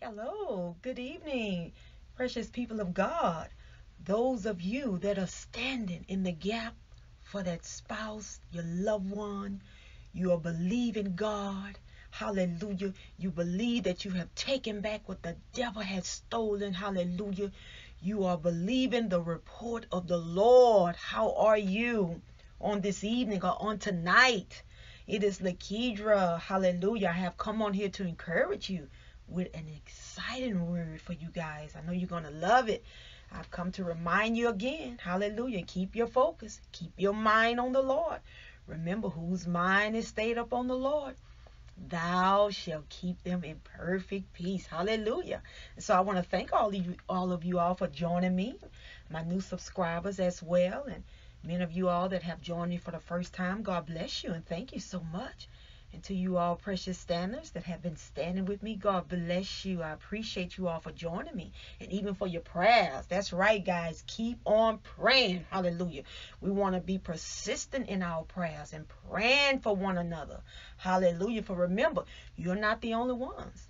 Hello, good evening, precious people of God. Those of you that are standing in the gap for that spouse, your loved one, you are believing God. Hallelujah. You believe that you have taken back what the devil has stolen. Hallelujah. You are believing the report of the Lord. How are you on this evening or on tonight? It is Lakeidra. Hallelujah. I have come on here to encourage you with an exciting word for you guys. I know you're going to love it. I've come to remind you again. Hallelujah. Keep your focus. Keep your mind on the Lord. Remember, whose mind is stayed up on the Lord, thou shalt keep them in perfect peace. Hallelujah. And so I want to thank all of you all for joining me, my new subscribers as well, and many of you all that have joined me for the first time. God bless you and thank you so much. And to you all precious standers that have been standing with me, God bless you. I appreciate you all for joining me and even for your prayers. That's right, guys. Keep on praying. Hallelujah. We want to be persistent in our prayers and praying for one another. Hallelujah. For remember, you're not the only ones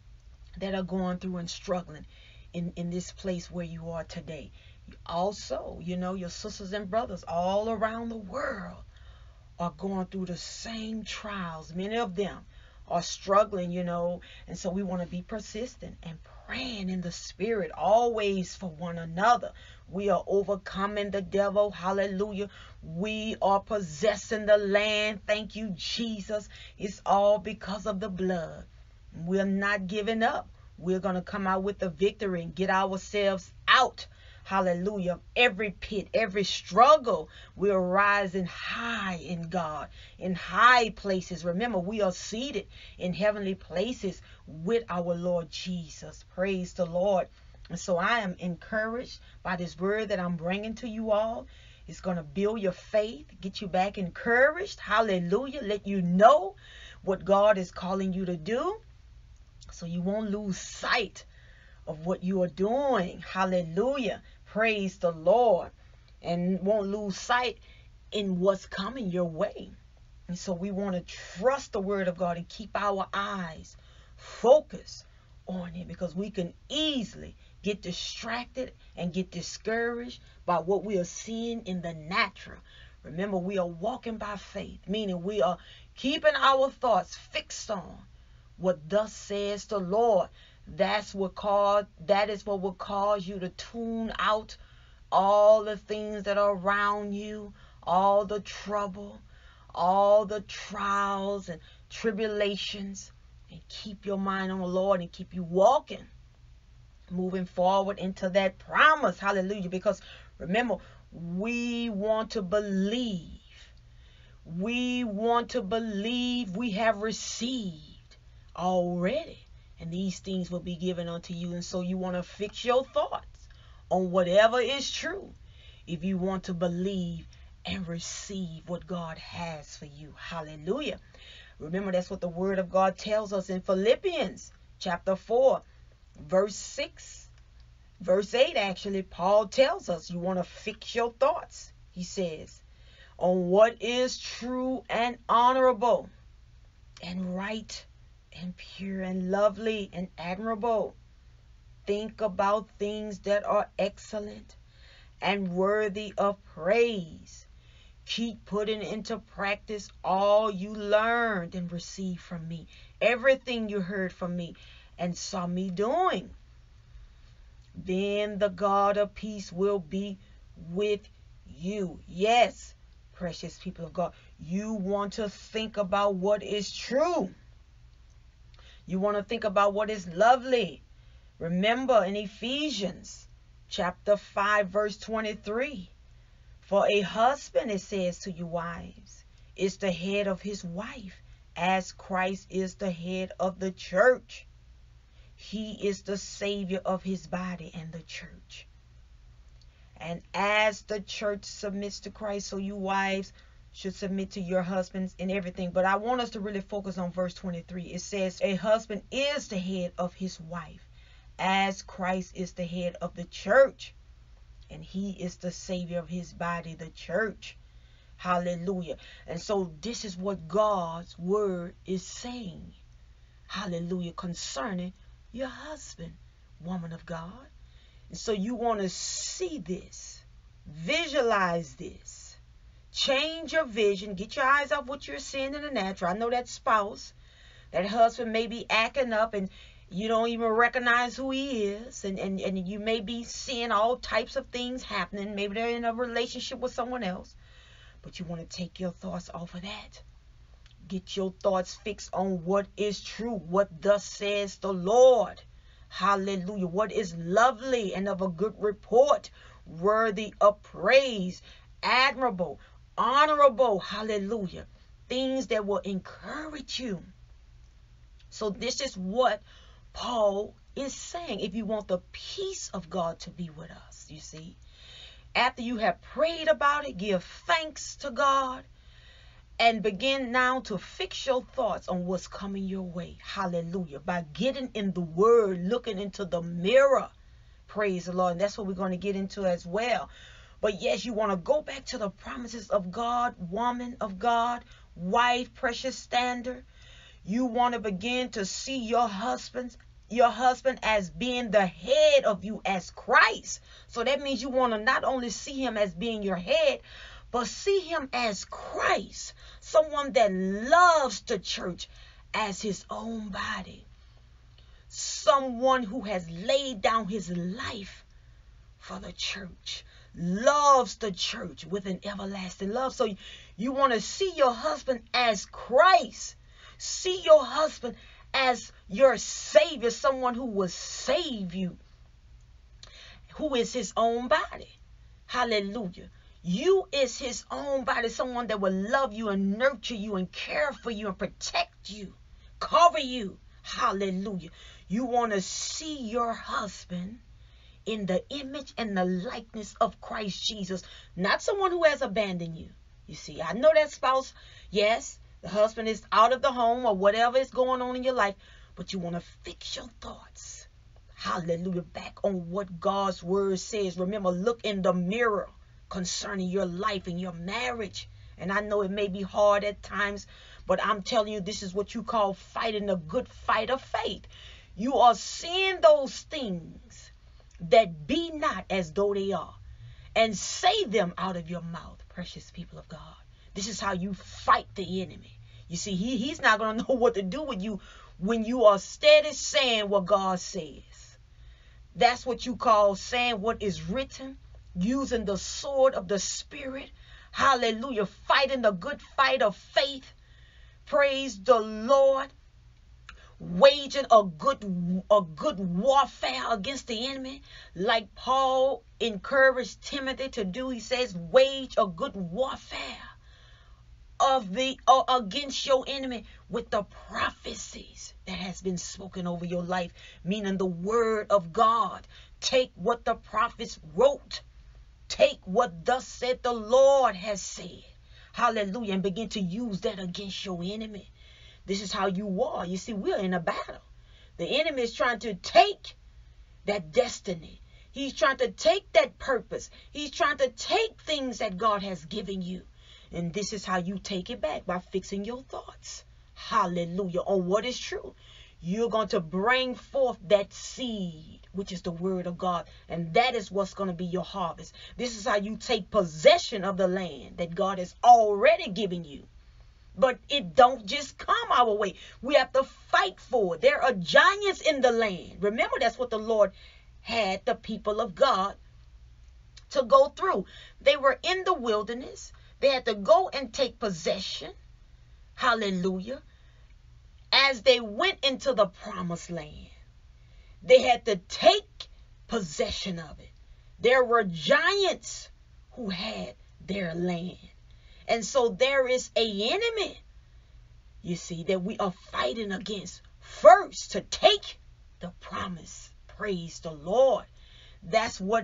that are going through and struggling in this place where you are today. Also, your sisters and brothers all around the world are going through the same trials. Many of them are struggling, and so we want to be persistent and praying in the spirit always for one another. We are overcoming the devil. Hallelujah. We are possessing the land. Thank you, Jesus. It's all because of the blood. We're not giving up. We're going to come out with the victory and get ourselves out. Hallelujah. Every pit, every struggle, we are rising high in God, in high places. Remember, we are seated in heavenly places with our Lord Jesus. Praise the Lord. And so I am encouraged by this word that I'm bringing to you all. It's going to build your faith, get you back encouraged. Hallelujah. Let you know what God is calling you to do, so you won't lose sight of what you are doing. Hallelujah. Praise the Lord. And won't lose sight in what's coming your way. And so we want to trust the word of God and keep our eyes focused on it, because we can easily get distracted and get discouraged by what we are seeing in the natural. Remember, we are walking by faith, meaning we are keeping our thoughts fixed on what thus says the Lord. That is what will cause you to tune out all the things that are around you, all the trouble, all the trials and tribulations, and keep your mind on the Lord and keep you walking, moving forward into that promise. Hallelujah. Because remember, we want to believe. We want to believe we have received already, and these things will be given unto you. And so you want to fix your thoughts on whatever is true if you want to believe and receive what God has for you. Hallelujah. Remember, that's what the word of God tells us in Philippians chapter 4, verse 6. Verse 8, actually, Paul tells us you want to fix your thoughts, he says, on what is true and honorable and right and pure and lovely and admirable. Think about things that are excellent and worthy of praise. Keep putting into practice all you learned and received from me, everything you heard from me and saw me doing. Then the God of peace will be with you. Yes, precious people of God, you want to think about what is true. You want to think about what is lovely. Remember in Ephesians chapter 5, verse 23, for a husband, it says to you wives, is the head of his wife, as Christ is the head of the church. He is the Savior of his body and the church. And as the church submits to Christ, so you wives should submit to your husbands in everything. But I want us to really focus on verse 23. It says, a husband is the head of his wife, as Christ is the head of the church, and he is the Savior of his body, the church. Hallelujah. And so this is what God's word is saying. Hallelujah. Concerning your husband, woman of God. And so you want to see this, visualize this, change your vision, get your eyes off what you're seeing in the natural. I know that spouse, that husband may be acting up and you don't even recognize who he is. And you may be seeing all types of things happening. Maybe they're in a relationship with someone else. But you want to take your thoughts off of that. Get your thoughts fixed on what is true. What thus says the Lord. Hallelujah. What is lovely and of a good report. Worthy of praise. Admirable. Honorable. Hallelujah. Things that will encourage you. So this is what Paul is saying. If you want the peace of God to be with us, you see. After you have prayed about it, give thanks to God. And begin now to fix your thoughts on what's coming your way. Hallelujah. By getting in the word, looking into the mirror. Praise the Lord. And that's what we're going to get into as well. But yes, you want to go back to the promises of God, woman of God, wife, precious standard. You want to begin to see your husband as being the head of you as Christ. So that means you want to not only see him as being your head, but see him as Christ. Someone that loves the church as his own body. Someone who has laid down his life for the church. Loves the church with an everlasting love. So you want to see your husband as Christ. See your husband as your Savior. Someone who will save you. Who is his own body. Hallelujah. You is his own body. Someone that will love you and nurture you and care for you and protect you. Cover you. Hallelujah. You want to see your husband in the image and the likeness of Christ Jesus. Not someone who has abandoned you. You see, I know that spouse, yes, the husband is out of the home or whatever is going on in your life. But you want to fix your thoughts. Hallelujah. Back on what God's word says. Remember, look in the mirror concerning your life and your marriage. And I know it may be hard at times, but I'm telling you, this is what you call fighting a good fight of faith. You are seeing those things that be not as though they are, and say them out of your mouth, precious people of God. This is how you fight the enemy. You see, he's not going to know what to do with you when you are steady saying what God says. That's what you call saying what is written, using the sword of the Spirit. Hallelujah. Fighting the good fight of faith. Praise the Lord. Waging a good warfare against the enemy. Like Paul encouraged Timothy to do. He says, wage a good warfare against your enemy with the prophecies that has been spoken over your life, meaning the word of God. Take what the prophets wrote. Take what thus said the Lord has said. Hallelujah. And begin to use that against your enemy. This is how you are. You see, we're in a battle. The enemy is trying to take that destiny. He's trying to take that purpose. He's trying to take things that God has given you. And this is how you take it back, by fixing your thoughts. Hallelujah. On what is true. You're going to bring forth that seed, which is the word of God. And that is what's going to be your harvest. This is how you take possession of the land that God has already given you. But it don't just come our way. We have to fight for it. There are giants in the land. Remember, that's what the Lord had the people of God to go through. They were in the wilderness. They had to go and take possession. Hallelujah. As they went into the promised land, they had to take possession of it. There were giants who had their land. And so there is an enemy, you see, that we are fighting against first to take the promise. Praise the Lord. That's what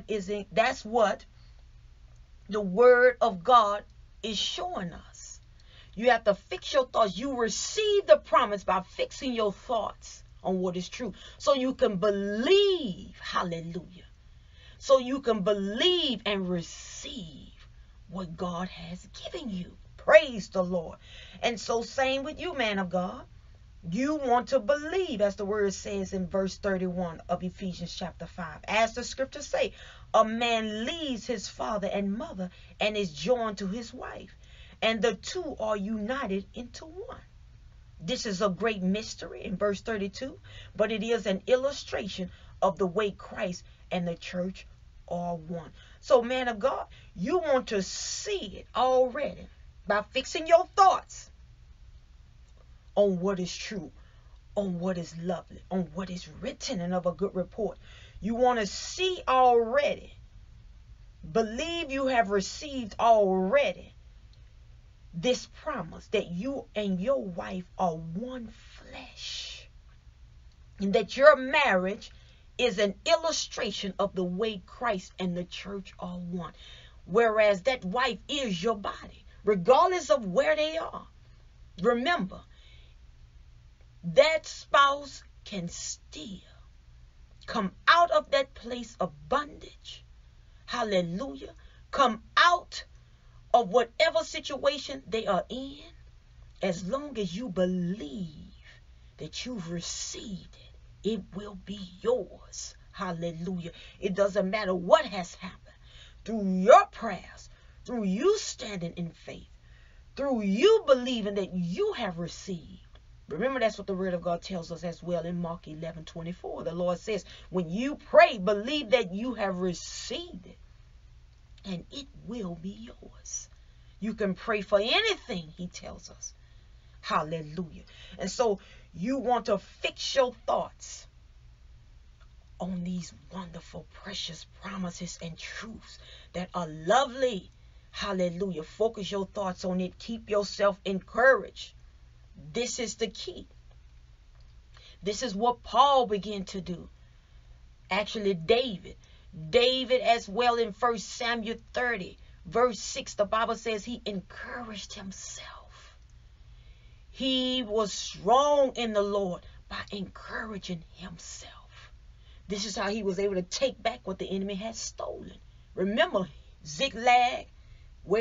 the word of God is showing us. You have to fix your thoughts. You receive the promise by fixing your thoughts on what is true. So you can believe. Hallelujah. So you can believe and receive what God has given you. Praise the Lord. And so same with you, man of God. You want to believe, as the word says in verse 31 of Ephesians chapter 5. As the scriptures say, a man leaves his father and mother and is joined to his wife, and the two are united into one. This is a great mystery in verse 32, but it is an illustration of the way Christ and the church are one. So, man of God, you want to see it already by fixing your thoughts on what is true, on what is lovely, on what is written and of a good report. You want to see already, believe you have received already this promise that you and your wife are one flesh, and that your marriage is an illustration of the way Christ and the church are one. Whereas that wife is your body, regardless of where they are. Remember, that spouse can still come out of that place of bondage. Hallelujah. Come out of whatever situation they are in, as long as you believe that you've received it, it will be yours. Hallelujah. It doesn't matter what has happened. Through your prayers, through you standing in faith, through you believing that you have received. Remember, that's what the word of God tells us as well in Mark 11:24. The Lord says, when you pray, believe that you have received it, and it will be yours. You can pray for anything, he tells us. Hallelujah. And so you want to fix your thoughts on these wonderful, precious promises and truths that are lovely. Hallelujah. Focus your thoughts on it. Keep yourself encouraged. This is the key. This is what Paul began to do. Actually, David as well in 1 Samuel 30, verse 6, the Bible says he encouraged himself. He was strong in the Lord by encouraging himself. This is how he was able to take back what the enemy had stolen. Remember, Ziklag, where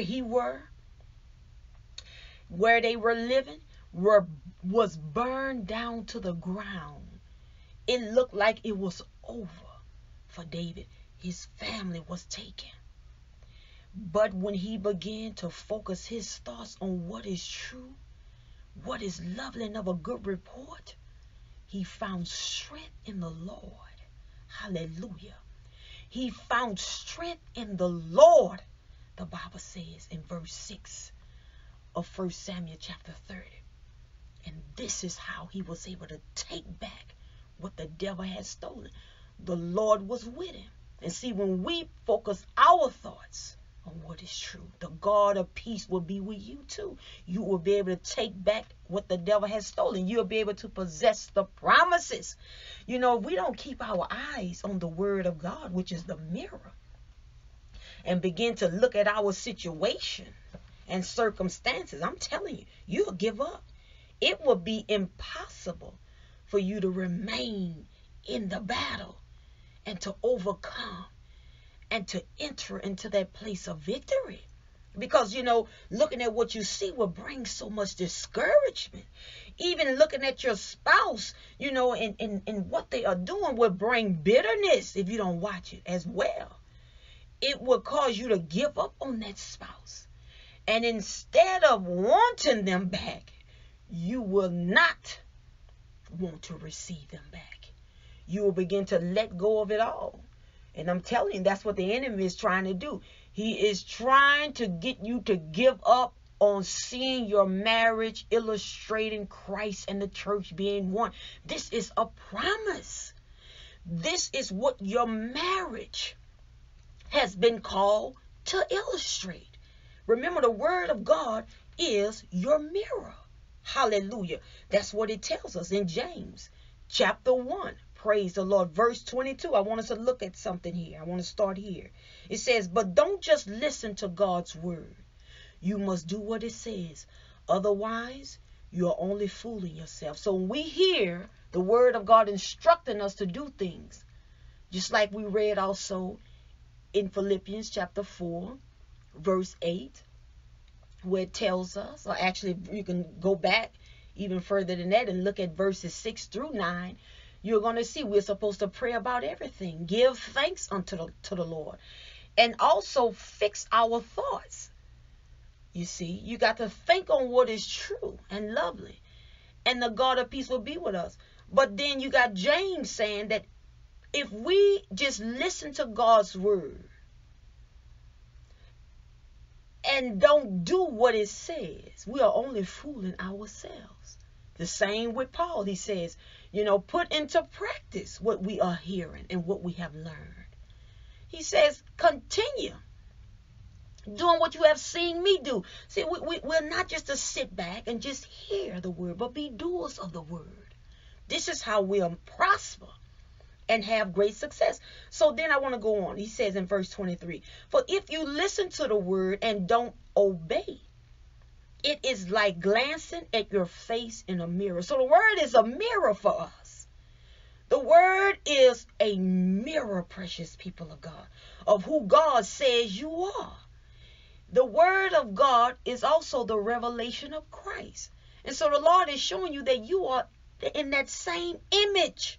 they were living, was burned down to the ground. It looked like it was over for David. His family was taken. But when he began to focus his thoughts on what is true, what is lovely and of a good report, he found strength in the Lord. Hallelujah. He found strength in the Lord, the Bible says in verse 6 of 1 Samuel chapter 30. And this is how he was able to take back what the devil had stolen. The Lord was with him. And see, when we focus our thoughts on what is true, the God of peace will be with you too. You will be able to take back what the devil has stolen. You'll be able to possess the promises. You know, if we don't keep our eyes on the word of God, which is the mirror, and begin to look at our situation and circumstances, I'm telling you, you'll give up. It will be impossible for you to remain in the battle and to overcome and to enter into that place of victory. Because, you know, looking at what you see will bring so much discouragement. Even looking at your spouse, you know, and what they are doing will bring bitterness if you don't watch it as well. It will cause you to give up on that spouse. And instead of wanting them back, you will not want to receive them back. You will begin to let go of it all. And I'm telling you, that's what the enemy is trying to do. He is trying to get you to give up on seeing your marriage illustrating Christ and the church being one. This is a promise. This is what your marriage has been called to illustrate. Remember, the word of God is your mirror. Hallelujah. That's what it tells us in James chapter 1. Praise the Lord. Verse 22. I want us to look at something here. I want to start here. It says, but don't just listen to God's word. You must do what it says. Otherwise, you're only fooling yourself. So when we hear the word of God instructing us to do things, just like we read also in Philippians chapter 4, verse 8, where it tells us, or actually you can go back even further than that and look at verses 6 through 9, you're going to see we're supposed to pray about everything. Give thanks unto the Lord. And also fix our thoughts. You see, you got to think on what is true and lovely. And the God of peace will be with us. But then you got James saying that if we just listen to God's word and don't do what it says, we are only fooling ourselves. The same with Paul. He says, put into practice what we are hearing and what we have learned. He says, continue doing what you have seen me do. See, we're not just to sit back and just hear the word, but be doers of the word. This is how we'll prosper and have great success. So then I want to go on. He says in verse 23, for if you listen to the word and don't obey, it is like glancing at your face in a mirror. So the word is a mirror for us. The word is a mirror, precious people of God, of who God says you are. The word of God is also the revelation of Christ. And so the Lord is showing you that you are in that same image.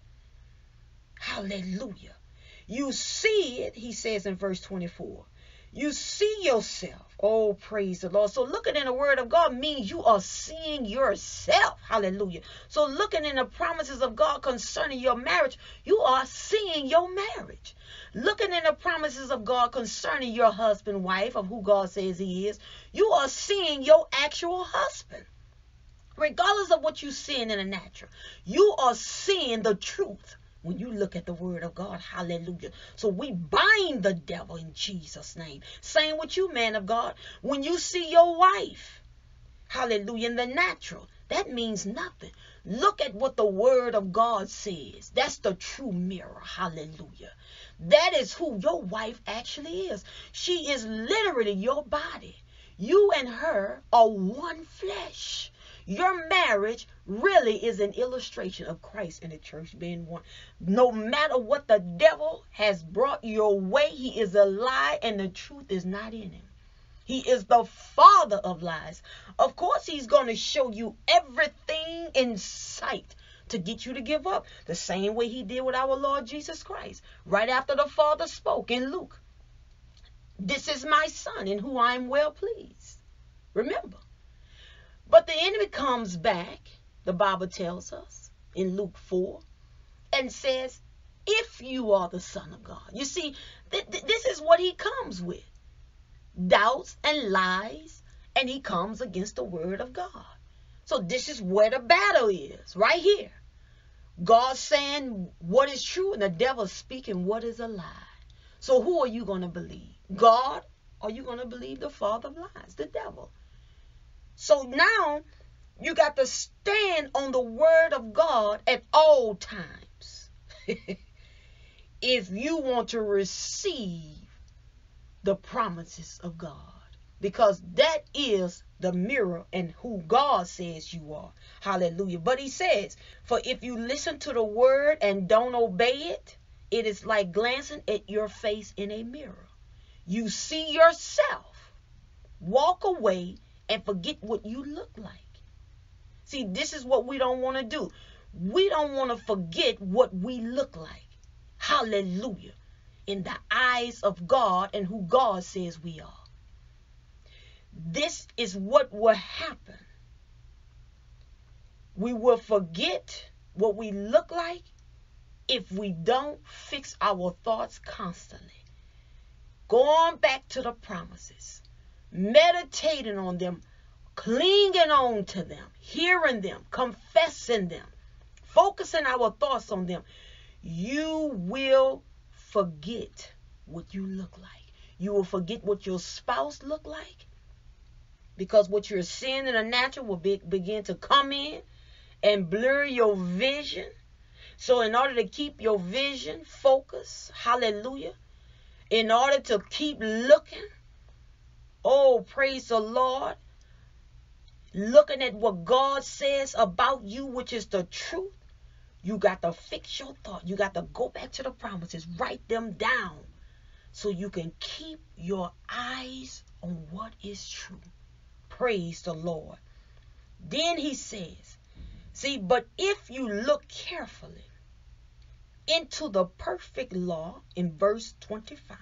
Hallelujah. You see it, he says in verse 24. You see yourself. Oh, praise the Lord. So looking in the word of God means you are seeing yourself. Hallelujah. So looking in the promises of God concerning your marriage, you are seeing your marriage. Looking in the promises of God concerning your husband, wife, of who God says he is, you are seeing your actual husband. Regardless of what you're seeing in the natural, you are seeing the truth when you look at the word of God. Hallelujah. So we bind the devil in Jesus' name. Same with you, man of God. When you see your wife, hallelujah, in the natural, that means nothing. Look at what the word of God says. That's the true mirror. Hallelujah. That is who your wife actually is. She is literally your body. You and her are one flesh. Your marriage really is an illustration of Christ and the church being one. No matter what the devil has brought your way, he is a lie and the truth is not in him. He is the father of lies. Of course, he's going to show you everything in sight to get you to give up. The same way he did with our Lord Jesus Christ. Right after the Father spoke in Luke. This is my son in whom I am well pleased. Remember. But the enemy comes back, the Bible tells us in Luke 4, and says, if you are the Son of God. You see, this is what he comes with. Doubts and lies, and he comes against the word of God. So this is where the battle is, right here. God saying what is true, and the devil speaking what is a lie. So who are you going to believe? God, or are you going to believe the father of lies, the devil? So now you got to stand on the word of God at all times. If you want to receive the promises of God. Because that is the mirror and who God says you are. Hallelujah. But he says, for if you listen to the word and don't obey it, it is like glancing at your face in a mirror. You see yourself, walk away, and forget what you look like. See, this is what we don't want to do. We don't want to forget what we look like. Hallelujah. In the eyes of God and who God says we are. This is what will happen. We will forget what we look like if we don't fix our thoughts constantly. Going back to the promises. Meditating on them, clinging on to them, hearing them, confessing them, focusing our thoughts on them, you will forget what you look like. You will forget what your spouse look like, because what you're seeing in the natural will begin to come in and blur your vision. So in order to keep your vision focused, hallelujah, in order to keep looking, oh, praise the Lord, looking at what God says about you, which is the truth, you got to fix your thought. You got to go back to the promises, write them down so you can keep your eyes on what is true. Praise the Lord. Then he says, See, but if you look carefully into the perfect law in verse 25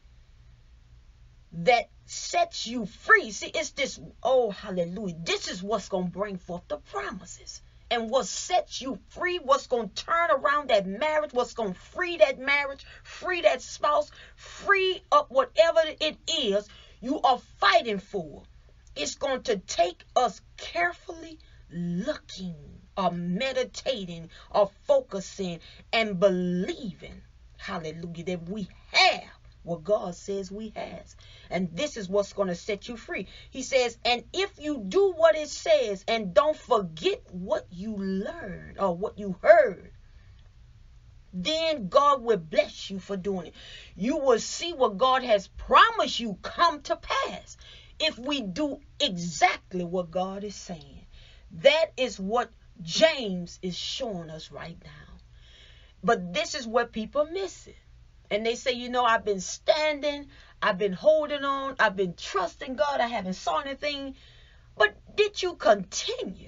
that sets you free. See, it's this, oh, hallelujah. This is what's going to bring forth the promises. And what sets you free, what's going to turn around that marriage, what's going to free that marriage, free that spouse, free up whatever it is you are fighting for. It's going to take us carefully looking or meditating or focusing and believing, hallelujah, that we have what God says we has. And this is what's going to set you free. He says, and if you do what it says and don't forget what you learned or what you heard, then God will bless you for doing it. You will see what God has promised you come to pass if we do exactly what God is saying. That is what James is showing us right now. But this is where people miss it. And they say, you know, I've been standing, I've been holding on, I've been trusting God, I haven't saw anything. But did you continue?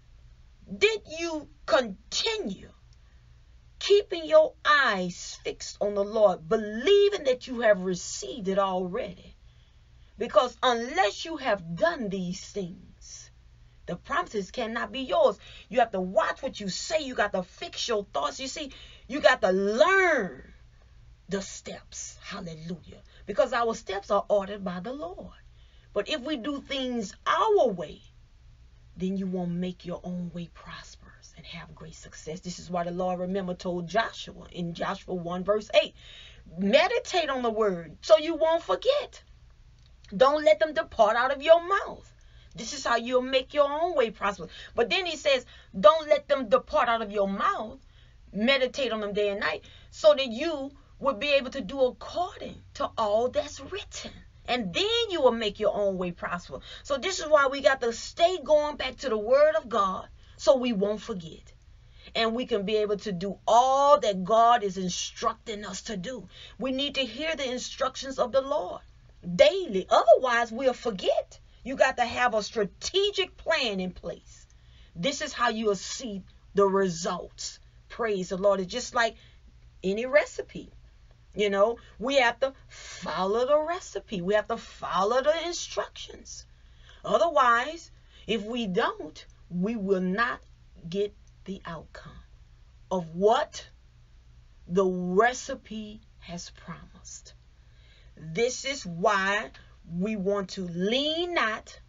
Did you continue keeping your eyes fixed on the Lord, believing that you have received it already? Because unless you have done these things, the promises cannot be yours. You have to watch what you say. You got to fix your thoughts. You see, you got to learn the steps. Hallelujah. Because our steps are ordered by the Lord. But if we do things our way, then you won't make your own way prosperous and have great success. This is why the Lord, remember, told Joshua in Joshua 1 verse 8, meditate on the word so you won't forget. Don't let them depart out of your mouth. This is how you'll make your own way prosperous. But then he says, don't let them depart out of your mouth. Meditate on them day and night so that you will be able to do according to all that's written. And then you will make your own way prosperous. So this is why we got to stay going back to the word of God so we won't forget. And we can be able to do all that God is instructing us to do. We need to hear the instructions of the Lord daily. Otherwise, we'll forget. You got to have a strategic plan in place. This is how you'll see the results. Praise the Lord. It's just like any recipe. You know, we have to follow the recipe. We have to follow the instructions. Otherwise, if we don't, we will not get the outcome of what the recipe has promised. This is why we want to lean not,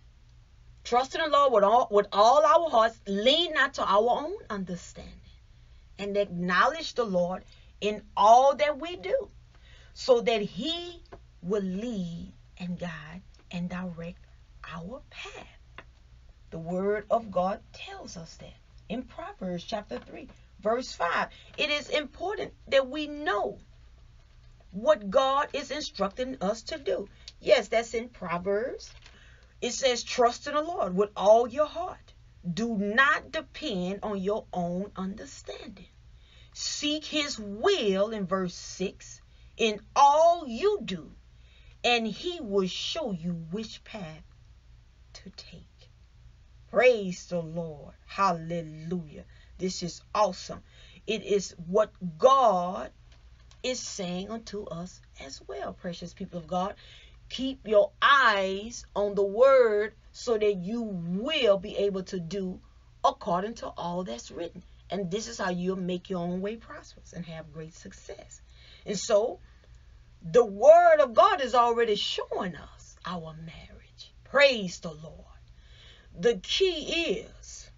trust in the Lord with all our hearts, lean not to our own understanding, and acknowledge the Lord in all that we do, so that he will lead and guide and direct our path. The word of God tells us that in Proverbs chapter 3 verse 5. It is important that we know what God is instructing us to do. Yes, that's in Proverbs. It says, trust in the Lord with all your heart. Do not depend on your own understanding. Seek his will in verse 6 in all you do, and he will show you which path to take. Praise the Lord. Hallelujah. This is awesome. It is what God is saying unto us as well, precious people of God. Keep your eyes on the word so that you will be able to do according to all that's written. And this is how you'll make your own way prosperous and have great success. And so the word of God is already showing us our marriage. Praise the Lord. The key is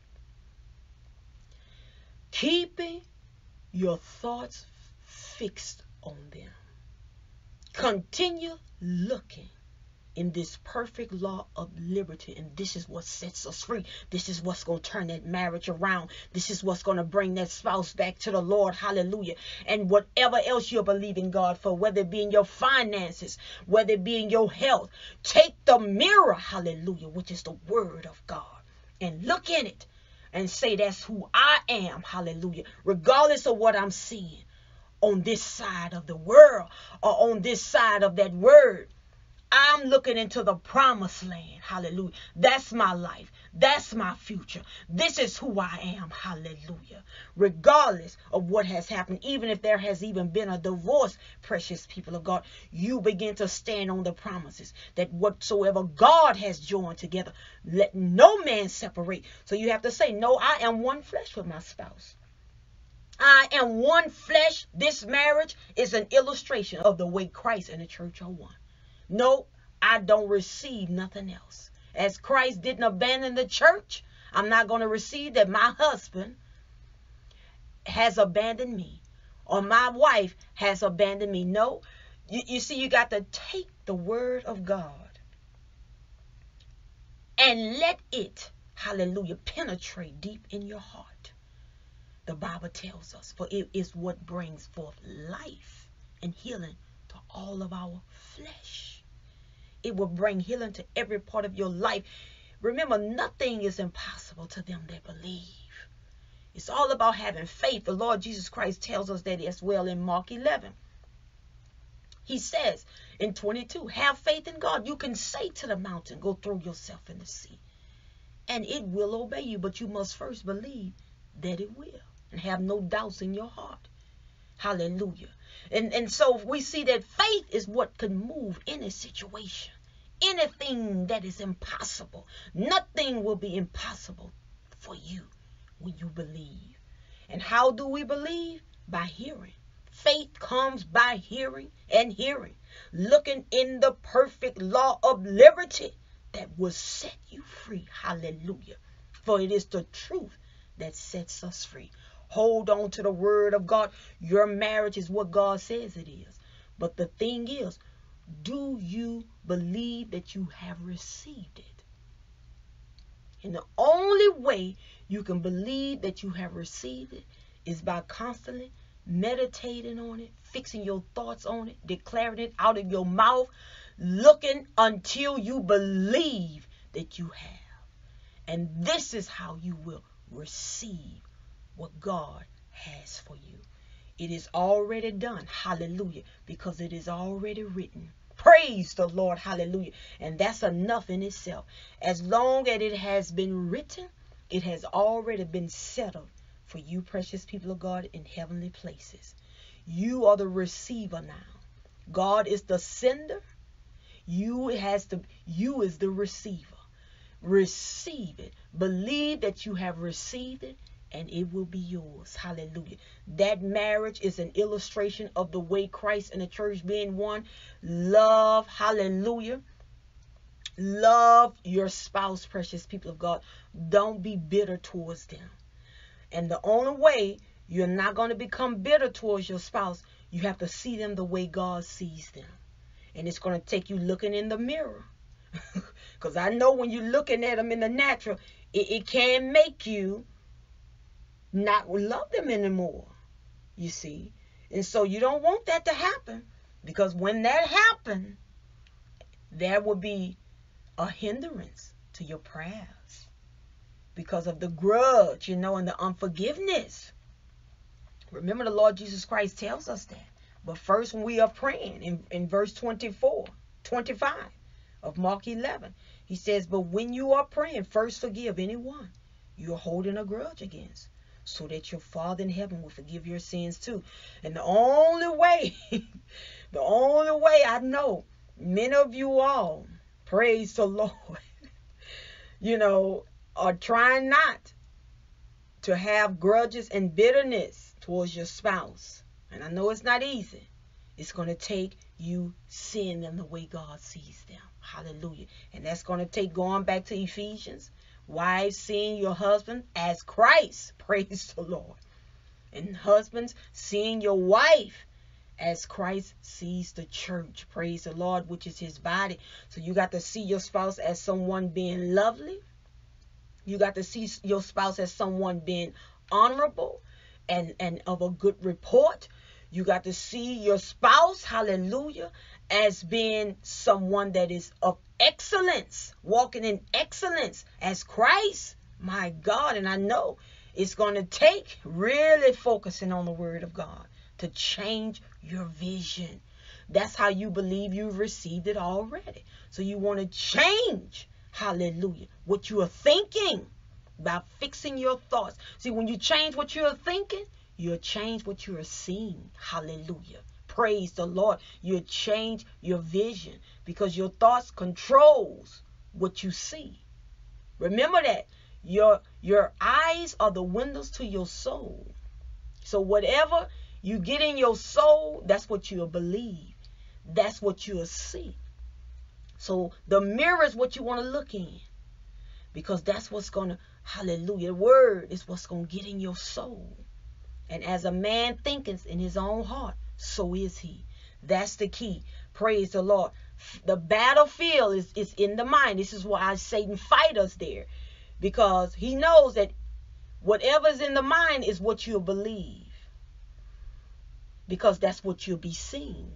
keeping your thoughts fixed on them. Continue looking in this perfect law of liberty, and this is what sets us free. This is what's going to turn that marriage around. This is what's going to bring that spouse back to the Lord. Hallelujah. And whatever else you're believing God for, whether it be in your finances, whether it be in your health, take the mirror, hallelujah, which is the word of God, and look in it and say, that's who I am, hallelujah, regardless of what I'm seeing on this side of the world or on this side of that word. I'm looking into the promised land. Hallelujah. That's my life. That's my future. This is who I am. Hallelujah. Regardless of what has happened, even if there has even been a divorce, precious people of God, you begin to stand on the promises that whatsoever God has joined together, let no man separate. So you have to say, no, I am one flesh with my spouse. I am one flesh. This marriage is an illustration of the way Christ and the church are one. No, I don't receive nothing else. As Christ didn't abandon the church, I'm not going to receive that my husband has abandoned me or my wife has abandoned me. No, you see, you got to take the word of God and let it, hallelujah, penetrate deep in your heart. The Bible tells us, for it is what brings forth life and healing to all of our flesh. It will bring healing to every part of your life. Remember, nothing is impossible to them that believe. It's all about having faith. The Lord Jesus Christ tells us that as well in Mark 11. He says in 22, have faith in God. You can say to the mountain, go throw yourself in the sea, and it will obey you. But you must first believe that it will and have no doubts in your heart. Hallelujah. And so we see that faith is what can move any situation. Anything that is impossible. Nothing will be impossible for you when you believe. And how do we believe? By hearing. Faith comes by hearing and hearing. Looking in the perfect law of liberty that will set you free. Hallelujah. For it is the truth that sets us free. Hold on to the word of God. Your marriage is what God says it is. But the thing is, do you believe that you have received it? And the only way you can believe that you have received it is by constantly meditating on it, fixing your thoughts on it, declaring it out of your mouth, looking until you believe that you have. And this is how you will receive what God has for you. It is already done. Hallelujah. Because it is already written. Praise the Lord. Hallelujah. And that's enough in itself. As long as it has been written, it has already been settled for you, precious people of God, in heavenly places. You are the receiver now. God is the sender. You is the receiver. Receive it. Believe that you have received it, and it will be yours. Hallelujah. That marriage is an illustration of the way Christ and the church being one. Love. Hallelujah. Love your spouse, precious people of God. Don't be bitter towards them. And the only way you're not going to become bitter towards your spouse, you have to see them the way God sees them. And it's going to take you looking in the mirror. Because I know when you're looking at them in the natural, it can make you not love them anymore, you see. And so you don't want that to happen, because when that happens, there will be a hindrance to your prayers because of the grudge, and the unforgiveness. Remember, the Lord Jesus Christ tells us that. But first, when we are praying in verse 25 of Mark 11, he says, but when you are praying, first forgive anyone you're holding a grudge against, so that your Father in heaven will forgive your sins too. And the only way I know many of you all, praise the Lord, are trying not to have grudges and bitterness towards your spouse. And I know it's not easy. It's going to take you seeing them the way God sees them. Hallelujah. And that's going to take going back to Ephesians. Wives, seeing your husband as Christ. Praise the Lord. And husbands, seeing your wife as Christ sees the church. Praise the Lord, which is his body. So you got to see your spouse as someone being lovely. You got to see your spouse as someone being honorable and of a good report. You got to see your spouse, hallelujah, as being someone that is of excellence, walking in excellence as Christ. My God, and I know it's going to take really focusing on the word of God to change your vision. That's how you believe you've received it already. So you want to change, hallelujah, what you are thinking by fixing your thoughts. See, when you change what you're thinking, you'll change what you are seeing. Hallelujah. Praise the Lord. You'll change your vision because your thoughts controls what you see. Remember that. Your eyes are the windows to your soul. So whatever you get in your soul, that's what you'll believe. That's what you'll see. So the mirror is what you want to look in. Because that's what's going to, hallelujah, the word is what's going to get in your soul. And as a man thinketh in his own heart, so is he. That's the key. Praise the Lord. The battlefield is in the mind. This is why Satan fights us there. Because he knows that whatever's in the mind is what you'll believe. Because that's what you'll be seeing.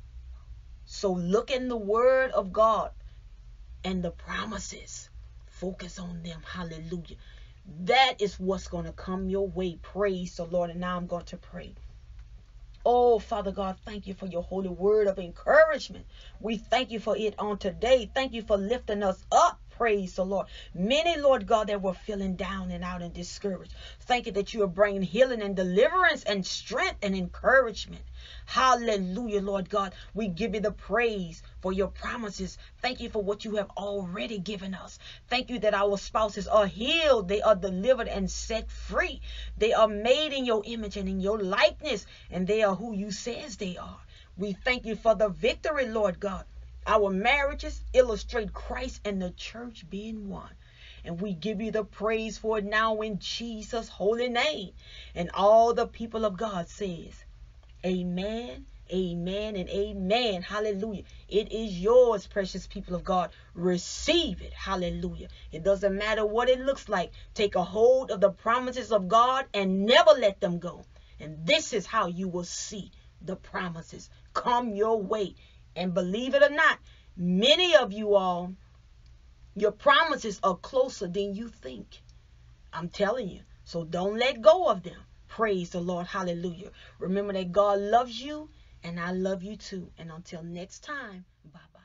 So look in the word of God and the promises. Focus on them. Hallelujah. That is what's going to come your way. Praise the Lord. And now I'm going to pray. Oh, Father God, thank you for your holy word of encouragement. We thank you for it on today. Thank you for lifting us up. Praise the Lord. Many, Lord God, that were feeling down and out and discouraged. Thank you that you are bringing healing and deliverance and strength and encouragement. Hallelujah, Lord God. We give you the praise for your promises. Thank you for what you have already given us. Thank you that our spouses are healed. They are delivered and set free. They are made in your image and in your likeness. And they are who you says they are. We thank you for the victory, Lord God. Our marriages illustrate Christ and the church being one. And we give you the praise for it now in Jesus' holy name. And all the people of God says, amen, amen, and amen. Hallelujah. It is yours, precious people of God. Receive it. Hallelujah. It doesn't matter what it looks like. Take a hold of the promises of God and never let them go. And this is how you will see the promises come your way. And believe it or not, many of you all, your promises are closer than you think. I'm telling you. So don't let go of them. Praise the Lord. Hallelujah. Remember that God loves you and I love you too. And until next time, bye-bye.